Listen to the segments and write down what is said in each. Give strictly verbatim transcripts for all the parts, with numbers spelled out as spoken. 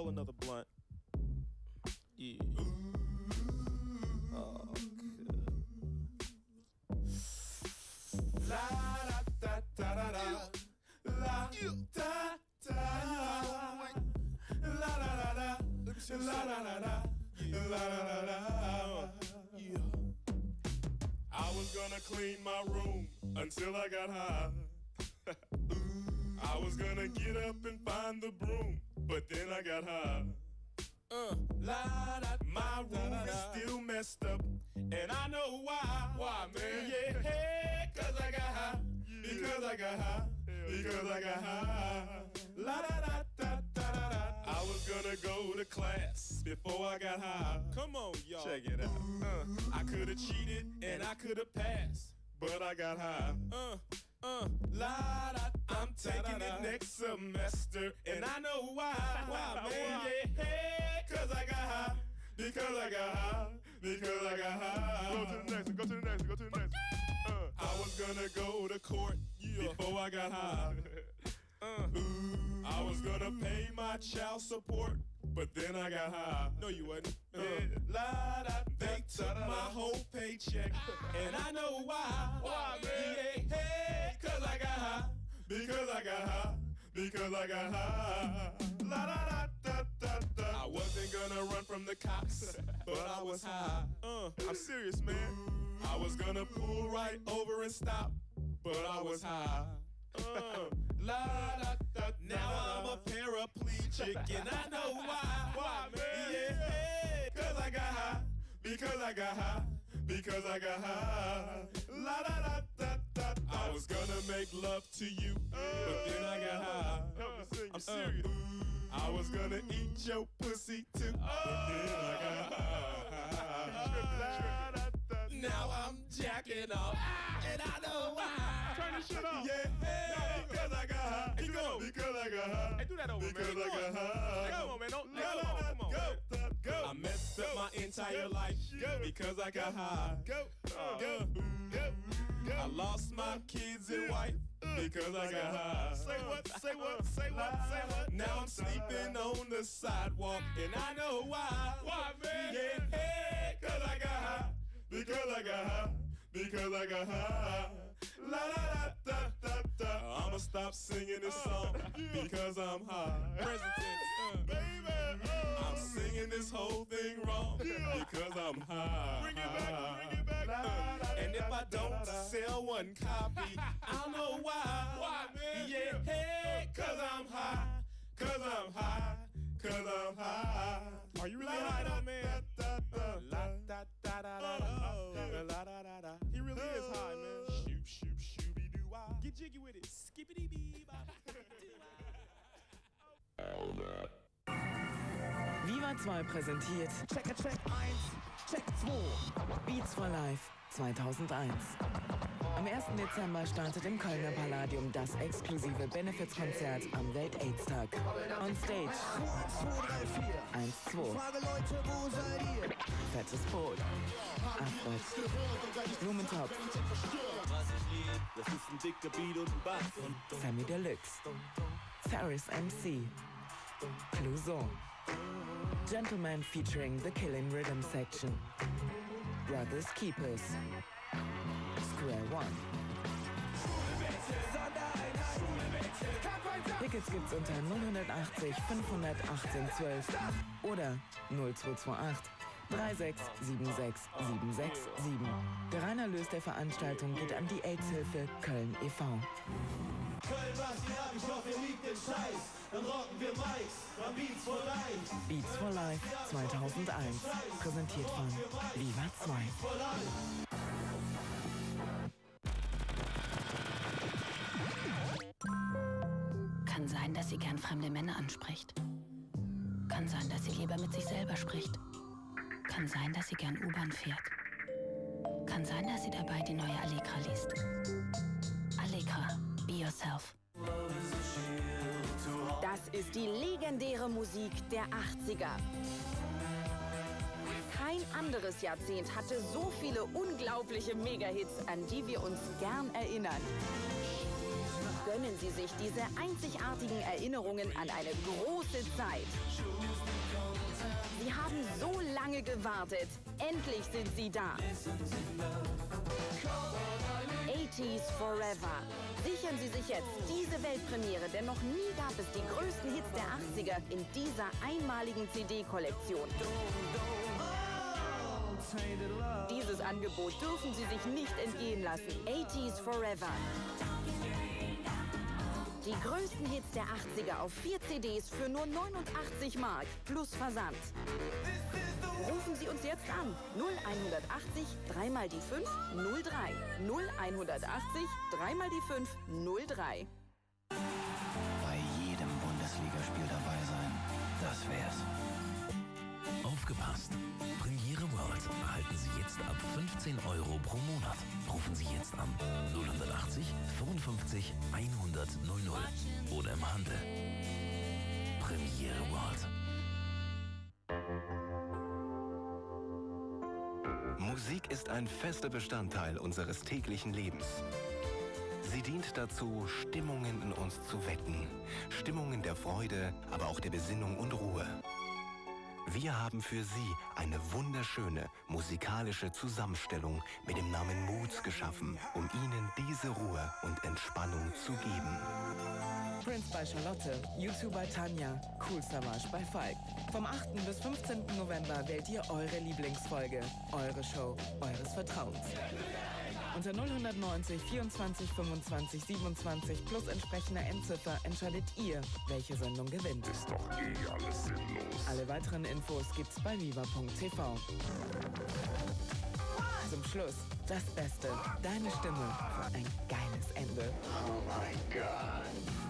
roll another blunt. Yeah. Oh, good. La da da da da da. La da da. La da da da. La da da da. La da da da. Yeah. I was gonna clean my room until I got high. I was gonna get up and find the broom, but then I got high. Uh, la, da, my room da, da, da. is still messed up, and I know why. Why, man? Yeah, hey, cause I got high. Yeah. Because I got high. Hell because yeah. I got high. La da da da da da da. I was gonna go to class before I got high. Come on, y'all. Check it out. Uh, I could've cheated and I could've passed, but I got high. Uh. Uh, la da, I'm taking it next semester, and I know why. Why, man? Yeah, hey, cause I got high. Because I got high. Because I got high. Go to the next one. Go to the next one. Go to the next one. Uh, I was gonna go to court yeah. before I got high. Uh, Ooh, I was gonna pay my child support, but then I got high. No, you wasn't. Uh, yeah. La da, they took my whole paycheck, and I know why. Why, man? Yeah, hey, cause I got high. Because I got high. Because I got high. La da da da da da. I wasn't gonna run from the cops, but I was high. Uh, I'm serious, man. I was gonna pull right over and stop, but I was high. Uh, la da da. Now I'm a paraplegic, and I know why. Why, man? Yeah, cause I got high. Because I got high. Because I got high. La da da da da. I was gonna make love to you, but then I got high. Help me sing, you serious? Uh, I was gonna eat your pussy too, but then I got high. Now I'm jacking off, and I know why. Turn this shit off. Yeah, hey, because I got high. Hey, go. Because I got high. Hey, do that over, because man. Because I got high. Come on, man. Don't, go, come on, come on, go, man. Go. I messed up my entire life because I got high. Go, go, go, go. I lost my kids and wife because I got high. Say what, say what, say what, say what. Now I'm sleeping on the sidewalk and I know why. Why, man? Yeah, hey, cause I got high. Because I got high. Because I got high. La da da da da da. I'ma stop singing this song because I'm high. Present tense, uh, baby. Oh. I'm singing this whole thing wrong because I'm high. Bring it back, bring it back. Uh, and if I don't sell one copy, I know why. Why, man? Yeah, hey, cause I'm high. Cause I'm high. Cause I'm high. Are you really high though, man? La da da da da la da da da. He really is high, man. Shoop shoop shooby doo wah. Get jiggy with it. Skippity bee ba. Viva zwei präsentiert Check, check eins, check zwei. Beats for Life zweitausendeins. Am ersten Dezember startet im Kölner Palladium das exklusive Benefizkonzert am Welt-Aids-Tag. On Stage eins, zwei, drei, vier. eins, zwei. Frage Leute, wo seid ihr? Fettes Brot. Afro. Blumentopf. Was ich lieb, das ist ein dicker Beat und ein Bass. Sammy Deluxe. Ferris M C. Clouseau. Gentleman featuring the Killing Rhythm section. Brothers Keepers. Square One. Tickets gibt's unter null achtzig fünfhundertachtzehn zwölf oder null zwei zwei acht drei sechs sieben sechs sieben sechs sieben. Der Reinerlös der Veranstaltung geht an die AIDS-Hilfe Köln e V. Köln, was ihr habt, ich hoffe, ihr liebt den Scheiß. Dann rocken wir Mikes, dann Beats for Life. Beats for Life zweitausendeins. Präsentiert von Viva zwei. Kann sein, dass sie gern fremde Männer anspricht. Kann sein, dass sie lieber mit sich selber spricht. Kann sein, dass sie gern U-Bahn fährt. Kann sein, dass sie dabei die neue Allegra liest. Allegra, be yourself. Das ist die legendäre Musik der achtziger. Kein anderes Jahrzehnt hatte so viele unglaubliche Megahits, an die wir uns gern erinnern. Gönnen Sie sich diese einzigartigen Erinnerungen an eine große Zeit. Sie haben so lange gewartet. Endlich sind sie da. eighties Forever. Sichern Sie sich jetzt diese Weltpremiere, denn noch nie gab es die größten Hits der achtziger in dieser einmaligen C D-Kollektion. Dieses Angebot dürfen Sie sich nicht entgehen lassen. eighties Forever. Die größten Hits der achtziger auf vier C Ds für nur neunundachtzig Mark plus Versand. Rufen Sie uns jetzt an. null hundertachtzig, dreimal die fünf, null drei. null hundertachtzig, dreimal die fünf, null drei. Bei jedem Bundesligaspiel dabei sein. Das wär's. Aufgepasst! Premiere World erhalten Sie jetzt ab fünfzehn Euro pro Monat. Rufen Sie jetzt an null achtzig, fünfundfünfzig, hundert, null null oder im Handel. Premiere World. Musik ist ein fester Bestandteil unseres täglichen Lebens. Sie dient dazu, Stimmungen in uns zu wecken. Stimmungen der Freude, aber auch der Besinnung und Ruhe. Wir haben für Sie eine wunderschöne musikalische Zusammenstellung mit dem Namen Moods geschaffen, um Ihnen diese Ruhe und Entspannung zu geben. Prince bei Charlotte, YouTube bei Tanja, Cool Savage bei Falk. Vom achten bis fünfzehnten November wählt ihr eure Lieblingsfolge, eure Show, eures Vertrauens. Unter null neunzig, vierundzwanzig, fünfundzwanzig, siebenundzwanzig plus entsprechender Endziffer entscheidet ihr, welche Sendung gewinnt. Ist doch eh alles sinnlos. Alle weiteren Infos gibt's bei viva punkt t v. Zum Schluss das Beste, deine Stimme für ein geiles Ende. Oh mein Gott.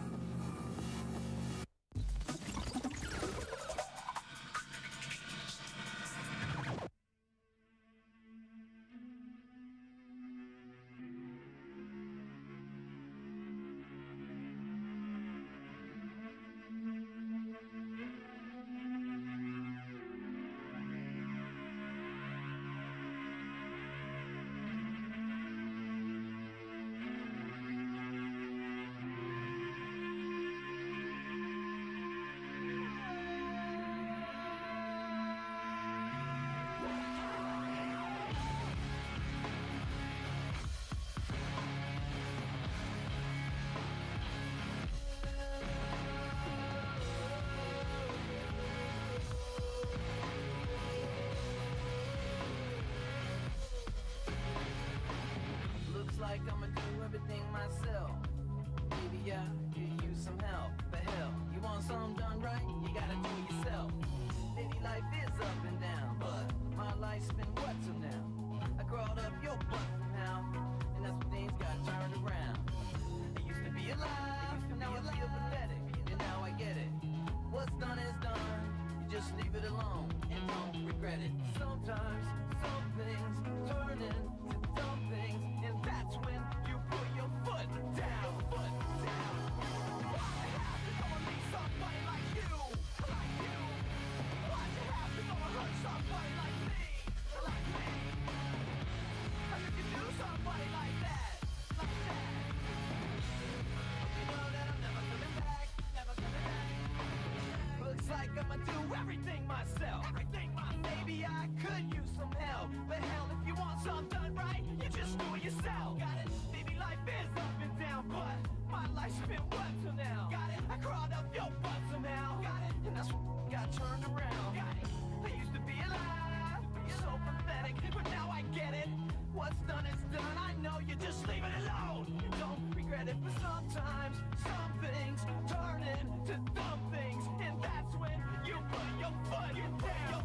Like I'ma do everything myself. Maybe I could use some help, but hell, you want something done right, you gotta do it yourself. Maybe life is up and down, but my life's been what till now? I crawled up your butt somehow, and that's when things got turned around. I used to be alive, and now I feel pathetic, and now I get it. What's done is done, you just leave it alone, and don't regret it. Sometimes, some things turn into dumb things, and that's when you put your foot down, foot down. Why'd you have to go and meet somebody like you, like you? Why'd you have to go and hurt somebody like me, like me? How could you do somebody like that, like that? You know that I'm never coming back, never coming back. Looks like I'ma do everything myself, everything myself. Maybe I could use some help, but hell, if you want something done right, you just do it yourself. Got it? Maybe life is up and down, but my life's been what till now? Got it? I crawled up your butt somehow. Got it? And that's what got turned around. Got it? I used to be alive, so pathetic, but now I get it. What's done is done, I know you just leave it alone. You don't regret it, but sometimes some things turn into dumb things, and that's when you put your foot down.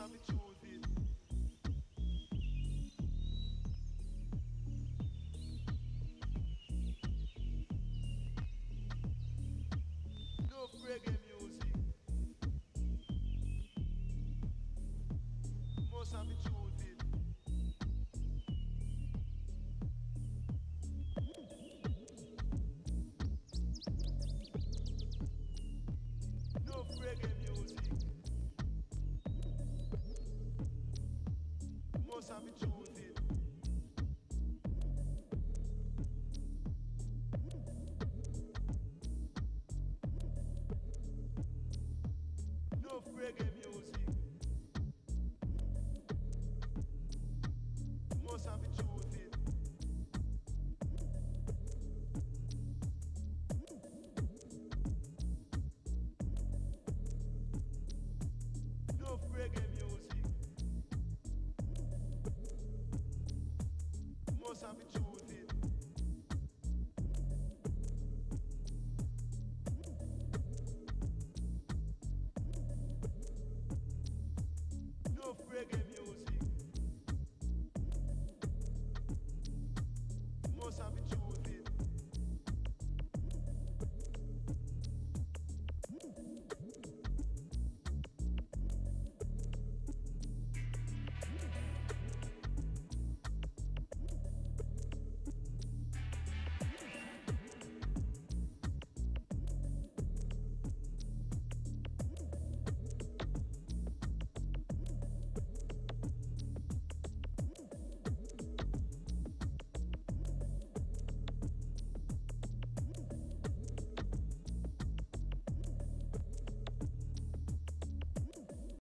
have to choose it. No reggae music. Must have to choose it. No reggae music. Must have to choose it. No reggae music. Must have to choose it. No reggae music. Must have to choose